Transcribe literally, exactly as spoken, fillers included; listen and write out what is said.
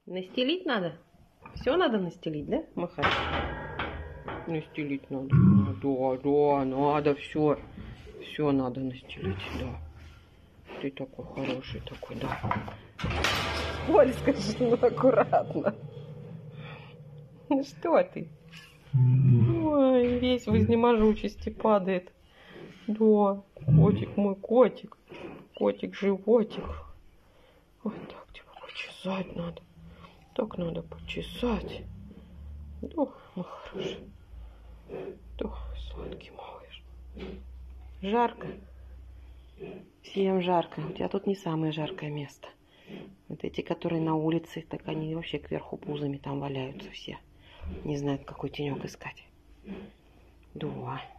Настелить надо? Все надо настелить, да, Махать? Настелить надо. Да, да, надо все. Все надо настелить, да. Ты такой хороший такой, да. Оль, скажи, ну аккуратно. Ну что ты? Ой, весь в изнеможучести падает. Да, котик мой, котик. Котик, животик. Вот так тебя почесать надо. Так надо почесать. Да, мой хороший. Да, сладкий малыш. Жарко. Всем жарко. У тебя тут не самое жаркое место. Вот эти, которые на улице, так они вообще кверху пузами там валяются все. Не знают, какой тенек искать. Да.